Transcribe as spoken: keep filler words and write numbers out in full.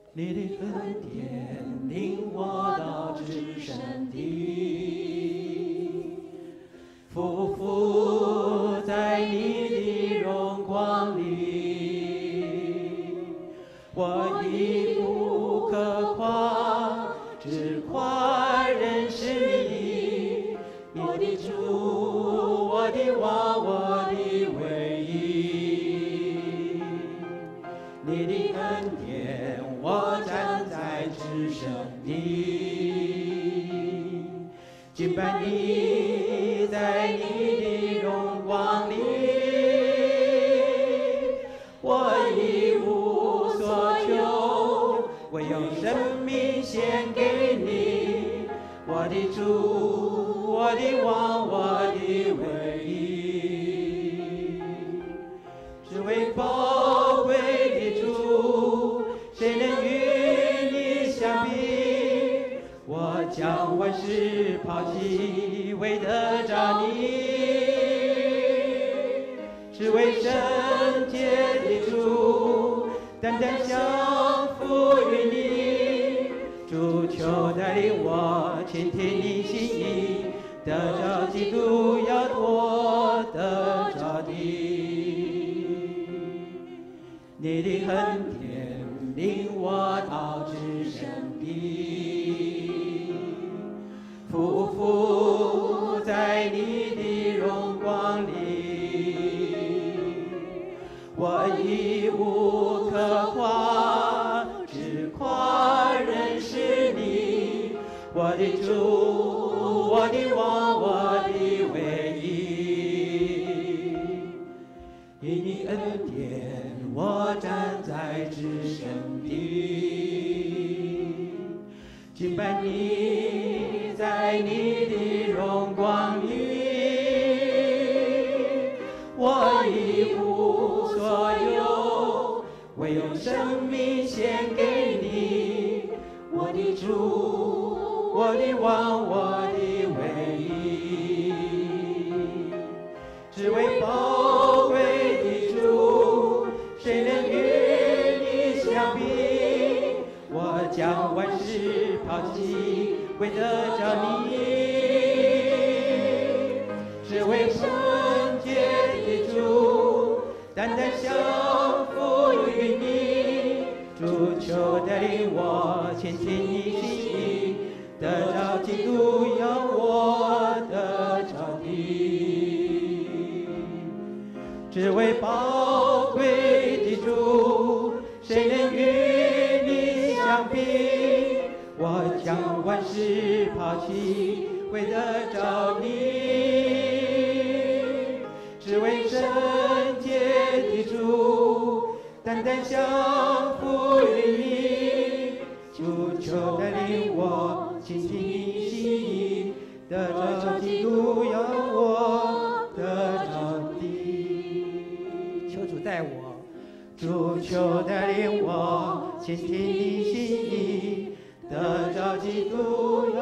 你的恩典领我到至圣地，匍匐在你的荣光里，我一无可夸，只夸认识你，我的主，我的王，我的唯一。你的恩典，我站在至圣地，敬拜你，在你的荣光里，我一无所求，唯有生命献给你，我的主，我的王，我的唯一。只为宝贵的主，谁能与你相比？我将万事抛弃，为得着你。只为圣洁的主，单单降服于你。主求带领我倾听你心意，得着基督要夺得着的。你的恩典领我到至圣地，匍匐在你的荣光里，我一无可夸，只夸认识你，我的主，我的王，我的唯一。因你恩典，我站在至圣地，敬拜你，在你的荣光里，我一无所有，唯有生命献给你，我的主，我的王，我的唯一。只为宝贵的主，谁能与你相比？我将万事抛弃，为得着你。只为圣洁的主，单单降服于你。主求带领我倾听你心意，得着基督要我得着的。只为宝贵的主，谁能与你相比？我将万事抛弃，为得着你。只为圣洁的主，单单降服于你。主求带领我倾听你心意，得着基督要我得着的。求主带我，主求带领我倾听你心意，得着基督